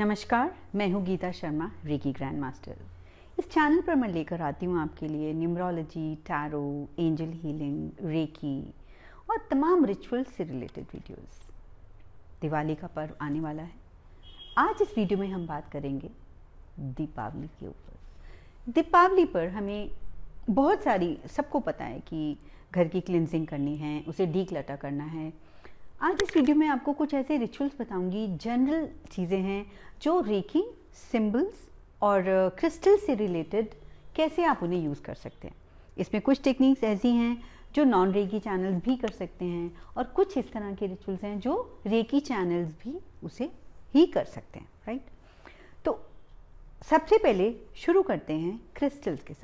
नमस्कार, मैं हूँ Geeta Sharma, reiki grand master. इस चैनल पर मैं लेकर आती हूँ आपके लिए numerology, tarot, angel healing, reiki और तमाम रिचुअल्स से रिलेटेड वीडियोस। दिवाली का पर्व आने वाला है। आज इस वीडियो में हम बात करेंगे दीपावली के ऊपर। दीपावली पर हमें बहुत सारी, सबको पता है कि घर की क्लिनजिंग करनी है, उसे डीक्लटर करना है। आज इस वीडियो में आपको कुछ ऐसे रिचुअल्स बताऊंगी, जनरल चीज़ें हैं जो रेकी, सिंबल्स और क्रिस्टल से रिलेटेड कैसे आप उन्हें यूज़ कर सकते हैं। इसमें कुछ टेक्निक्स ऐसी हैं जो नॉन रेकी चैनल्स भी कर सकते हैं और कुछ इस तरह के रिचुअल्स हैं जो रेकी चैनल्स भी उसे ही कर सकते हैं, राइट। तो सबसे पहले शुरू करते हैं क्रिस्टल्स के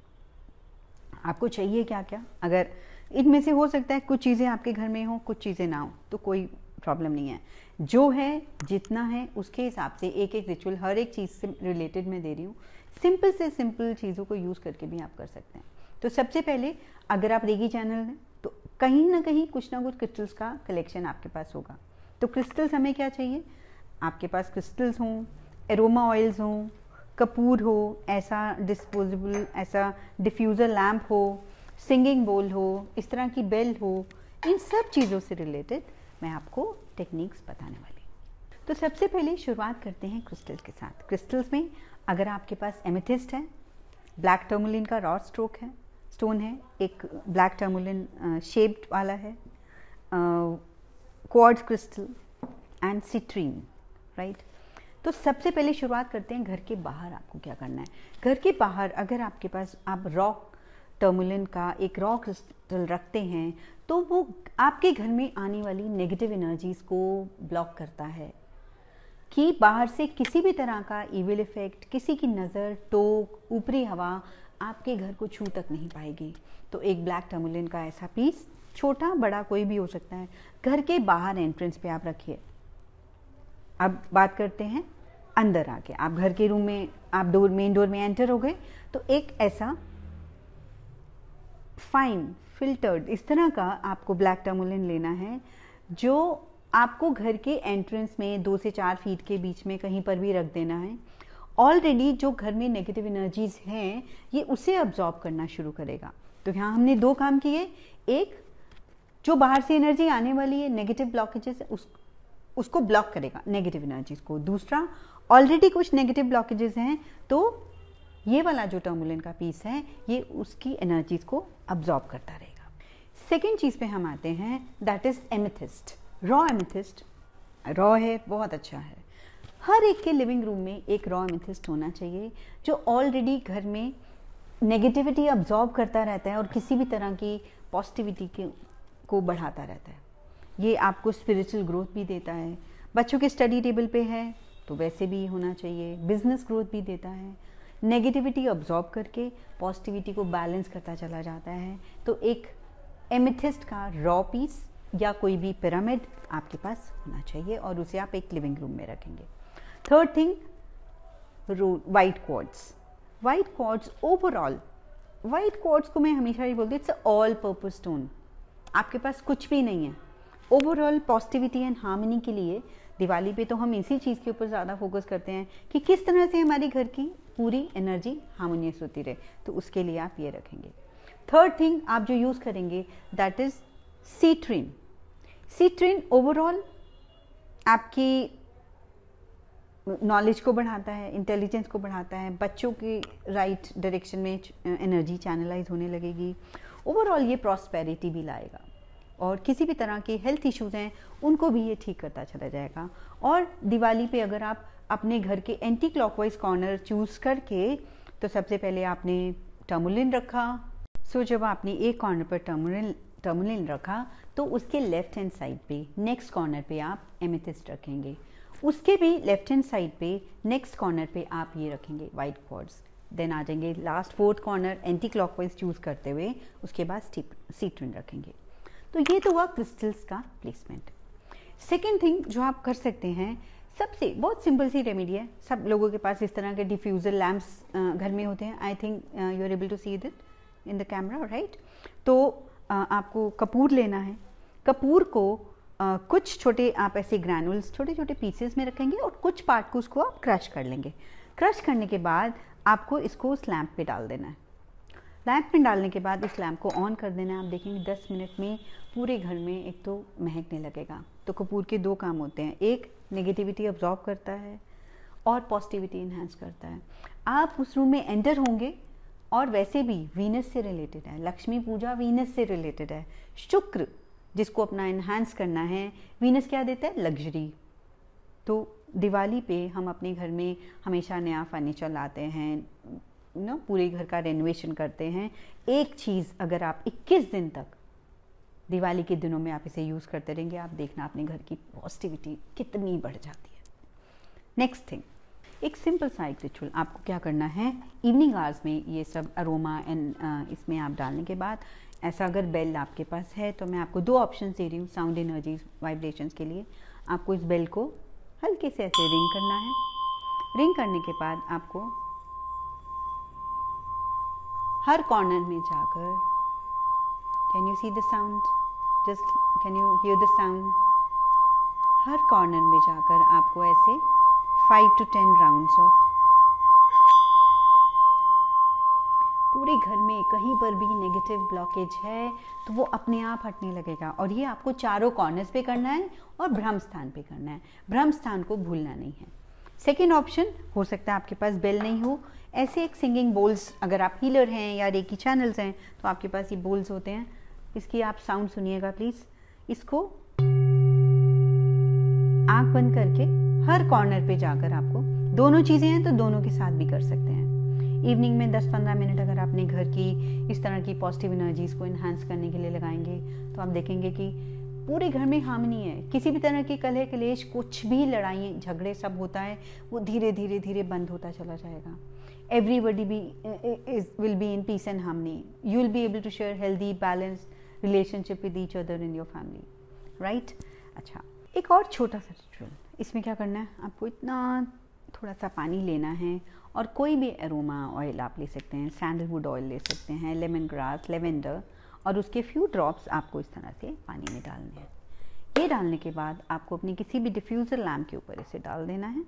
साथ। आपको चाहिए क्या क्या, अगर इनमें से हो सकता है कुछ चीज़ें आपके घर में हो, कुछ चीज़ें ना हो, तो कोई प्रॉब्लम नहीं है। जो है जितना है उसके हिसाब से एक एक रिचुअल हर एक चीज़ से रिलेटेड मैं दे रही हूँ। सिंपल से सिंपल चीज़ों को यूज़ करके भी आप कर सकते हैं। तो सबसे पहले अगर आप रेकी चैनल हैं तो कहीं ना कुछ क्रिस्टल्स का कलेक्शन आपके पास होगा। तो क्रिस्टल्स हमें क्या चाहिए, आपके पास क्रिस्टल्स हों, एरोमा ऑयल्स हों, कपूर हो, ऐसा डिस्पोजेबल, ऐसा डिफ्यूज़र लैम्प हो, सिंगिंग बोल हो, इस तरह की बेल हो, इन सब चीज़ों से रिलेटेड मैं आपको टेक्निक्स बताने वाली हूँ। तो सबसे पहले शुरुआत करते हैं क्रिस्टल्स के साथ। क्रिस्टल्स में अगर आपके पास एमेथिस्ट है, ब्लैक टर्मोलिन का रॉड स्टोन है, एक ब्लैक टर्मोलिन शेप्ड वाला है, quartz crystal and citrine, right. तो सबसे पहले शुरुआत करते हैं घर के बाहर आपको क्या करना है। घर के बाहर अगर आपके पास आप रॉक टर्मोलिन का एक रॉ क्रिस्टल रखते हैं तो वो आपके घर में आने वाली नेगेटिव एनर्जीज को ब्लॉक करता है कि बाहर से किसी भी तरह का इविल इफेक्ट, किसी की नज़र, टोक, ऊपरी हवा आपके घर को छू तक नहीं पाएगी। तो एक ब्लैक टर्मोलिन का ऐसा पीस, छोटा बड़ा कोई भी हो सकता है, घर के बाहर एंट्रेंस पे आप रखिए। अब बात करते हैं अंदर आके। आप घर के रूम में, आप मेन डोर में एंटर हो गए तो एक ऐसा फाइन फिल्टर्ड इस तरह का आपको ब्लैक टर्मोलिन लेना है जो आपको घर के एंट्रेंस में 2 से 4 फीट के बीच में कहीं पर भी रख देना है। ऑलरेडी जो घर में नेगेटिव एनर्जीज हैं ये उसे अब्जॉर्ब करना शुरू करेगा। तो यहाँ हमने 2 काम किए। एक, जो बाहर से एनर्जी आने वाली है, नेगेटिव ब्लॉकेजेस, उसको ब्लॉक करेगा नेगेटिव एनर्जीज को। दूसरा, ऑलरेडी कुछ नेगेटिव ब्लॉकेजेस हैं तो ये वाला जो टर्मोलिन का पीस है ये उसकी एनर्जीज को अब्जॉर्ब करता रहेगा। सेकेंड चीज़ पे हम आते हैं, that is amethyst. Raw amethyst, raw है, बहुत अच्छा है। हर एक के लिविंग रूम में एक रॉ एमेथिस्ट होना चाहिए जो ऑलरेडी घर में नेगेटिविटी अब्जॉर्ब करता रहता है और किसी भी तरह की पॉजिटिविटी को बढ़ाता रहता है। ये आपको स्पिरिचुअल ग्रोथ भी देता है। बच्चों के स्टडी टेबल पे है तो वैसे भी होना चाहिए। बिजनेस ग्रोथ भी देता है। नेगेटिविटी अब्जॉर्ब करके पॉजिटिविटी को बैलेंस करता चला जाता है। तो एक एमेथिस्ट का रॉ पीस या कोई भी पिरामिड आपके पास होना चाहिए और उसे आप एक लिविंग रूम में रखेंगे। Third thing, white quartz. White quartz overall, white quartz को मैं हमेशा ही बोलती हूँ, इट्स ऑल पर्पस स्टोन। आपके पास कुछ भी नहीं है, ओवरऑल पॉजिटिविटी एंड हार्मनी के लिए दिवाली पे तो हम इसी चीज़ के ऊपर ज़्यादा फोकस करते हैं कि किस तरह से हमारी घर की पूरी एनर्जी हार्मोनियस होती रहे। तो उसके लिए आप ये रखेंगे। थर्ड थिंग आप जो यूज़ करेंगे that is citrine. Citrine overall आपकी नॉलेज को बढ़ाता है, इंटेलिजेंस को बढ़ाता है, बच्चों की राइट डायरेक्शन में एनर्जी चैनलाइज होने लगेगी। ओवरऑल ये प्रॉस्पेरिटी भी लाएगा और किसी भी तरह के हेल्थ इश्यूज हैं उनको भी ये ठीक करता चला जाएगा। और दिवाली पे अगर आप अपने घर के एंटी क्लॉकवाइज कॉर्नर चूज़ करके, तो सबसे पहले आपने टर्मोलिन रखा। सो जब आपने एक कॉर्नर पर टर्मोलिन रखा तो उसके लेफ्ट हैंड साइड पे नेक्स्ट कॉर्नर पे आप एमेथिस्ट रखेंगे। उसके भी लेफ्ट हैंड साइड पे नेक्स्ट कॉर्नर पे आप ये रखेंगे वाइट क्वार्ट्ज। देन आ जाएंगे last fourth corner anticlockwise choose करते हुए, उसके बाद सिट्रीन रखेंगे। तो ये तो हुआ क्रिस्टल्स का प्लेसमेंट। सेकेंड थिंग जो आप कर सकते हैं, सबसे बहुत सिंपल सी रेमेडी है। सब लोगों के पास इस तरह के डिफ्यूज़र लैम्प्स घर में होते हैं। I think you are able to see it in the camera, right. तो आपको कपूर लेना है। कपूर को कुछ छोटे आप ऐसे ग्रैनुल्स छोटे छोटे पीसेस में रखेंगे और कुछ पार्ट को उसको आप क्रश कर लेंगे। क्रश करने के बाद आपको इसको उस लैंप पे डाल देना है। लैंप में डालने के बाद इस लैंप को ऑन कर देना है। आप देखेंगे 10 मिनट में पूरे घर में एक तो महकने लगेगा। तो कपूर के 2 काम होते हैं, एक नेगेटिविटी अब्जॉर्ब करता है और पॉजिटिविटी इन्हांस करता है। आप उस रूम में एंटर होंगे और वैसे भी वीनस से रिलेटेड है, लक्ष्मी पूजा वीनस से रिलेटेड है। शुक्र जिसको अपना इन्हांस करना है, वीनस क्या देता है? लग्जरी। तो दिवाली पे हम अपने घर में हमेशा नया फर्नीचर लाते हैं, पूरे घर का रेनोवेशन करते हैं। एक चीज़ अगर आप 21 दिन तक दिवाली के दिनों में आप इसे यूज़ करते रहेंगे, आप देखना अपने घर की पॉजिटिविटी कितनी बढ़ जाती है। नेक्स्ट थिंग, एक सिंपल सा एक रिचुअल आपको क्या करना है, इवनिंग आवर्स में ये सब अरोमा एंड इसमें आप डालने के बाद, ऐसा अगर बेल आपके पास है तो मैं आपको 2 ऑप्शन दे रही हूँ साउंड एनर्जीज वाइब्रेशंस के लिए। आपको इस बेल को हल्के से ऐसे रिंग करना है। रिंग करने के बाद आपको हर कॉर्नर में जाकर, can you see the sound, just can you hear the sound, हर कॉर्नर में जाकर आपको ऐसे 5 to 10 राउंड्स ऑफ पूरे घर में कहीं पर भी नेगेटिव ब्लॉकेज है तो वो अपने आप हटने लगेगा। और ये आपको चारों कॉर्नर्स पे करना है और ब्रह्म स्थान पे करना है, ब्रह्म स्थान को भूलना नहीं है। सेकेंड ऑप्शन, हो सकता है आपके पास बेल नहीं हो, ऐसे एक सिंगिंग बोल्स, अगर आप हीलर हैं या रेकी चैनल्स हैं तो आपके पास ये बोल्स होते हैं, इसकी आप साउंड सुनिएगा प्लीज। इसको आंख बंद करके हर कॉर्नर पे जाकर, आपको दोनों चीजें हैं तो दोनों के साथ भी कर सकते हैं। इवनिंग में 10-15 मिनट अगर अपने घर की इस तरह की पॉजिटिव एनर्जीज को इन्हांस करने के लिए लगाएंगे तो आप देखेंगे कि पूरे घर में हार्मनी है। किसी भी तरह की कलह कलेश, कुछ भी लड़ाई झगड़े सब होता है वो धीरे धीरे धीरे बंद होता चला जाएगा। Everybody will be in peace and harmony. You will be able to share healthy balance relationship with each other in your family, right. अच्छा, एक और छोटा सा रिचुअल, इसमें क्या करना है, आपको इतना थोड़ा सा पानी लेना है और कोई भी एरोमा ऑयल आप ले सकते हैं, सैंडलवुड ऑयल ले सकते हैं, लेमन ग्रास, लेवेंडर, और उसके फ्यू ड्रॉप्स आपको इस तरह से पानी में डालने हैं। ये डालने के बाद आपको अपनी किसी भी डिफ्यूज़र लैम्प के ऊपर इसे डाल देना है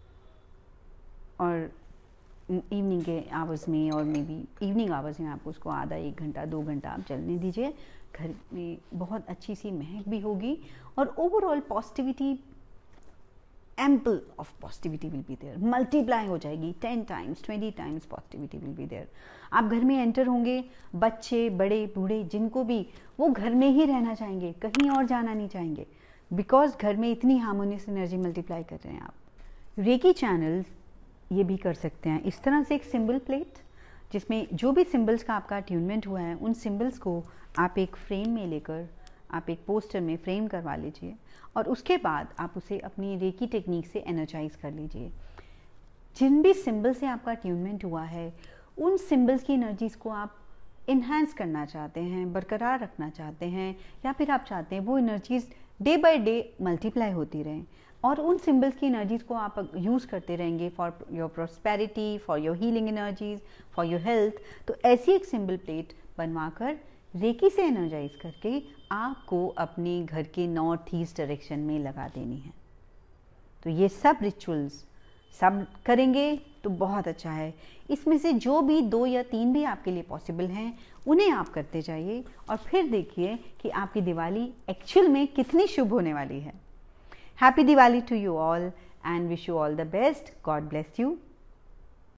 और इवनिंग के आवर्स में, और मे बी इवनिंग आवर्स में आपको उसको आधा 1 घंटा 2 घंटा आप जलने दीजिए। घर में बहुत अच्छी सी महक भी होगी और overall positivity, ample of positivity will be there, multiply हो जाएगी 10 times 20 times positivity will be there। आप घर में एंटर होंगे, बच्चे बड़े बूढ़े जिनको भी, वो घर में ही रहना चाहेंगे, कहीं और जाना नहीं चाहेंगे, बिकॉज घर में इतनी हार्मोनियस एनर्जी मल्टीप्लाई कर रहे हैं आप। रेकी चैनल्स ये भी कर सकते हैं इस तरह से, एक सिंबल प्लेट जिसमें जो भी सिंबल्स का आपका अट्यूनमेंट हुआ है उन सिंबल्स को आप एक फ्रेम में लेकर आप एक पोस्टर में फ्रेम करवा लीजिए और उसके बाद आप उसे अपनी रेकी टेक्निक से एनर्जाइज कर लीजिए। जिन भी सिंबल से आपका अट्यूनमेंट हुआ है उन सिंबल्स की एनर्जीज को आप इन्हांस करना चाहते हैं, बरकरार रखना चाहते हैं, या फिर आप चाहते हैं वो energies day by day multiply होती रहें और उन सिंबल्स की एनर्जीज को आप यूज़ करते रहेंगे for your prosperity, for your healing energies, for your health. तो ऐसी एक सिंबल प्लेट बनवाकर रेकी से एनर्जाइज करके आपको अपने घर के नॉर्थ ईस्ट डायरेक्शन में लगा देनी है। तो ये सब रिचुअल्स सब करेंगे तो बहुत अच्छा है। इसमें से जो भी 2 या 3 भी आपके लिए पॉसिबल हैं उन्हें आप करते जाइए और फिर देखिए कि आपकी दिवाली एक्चुअल में कितनी शुभ होने वाली है। Happy Diwali to you all and wish you all the best. God bless you.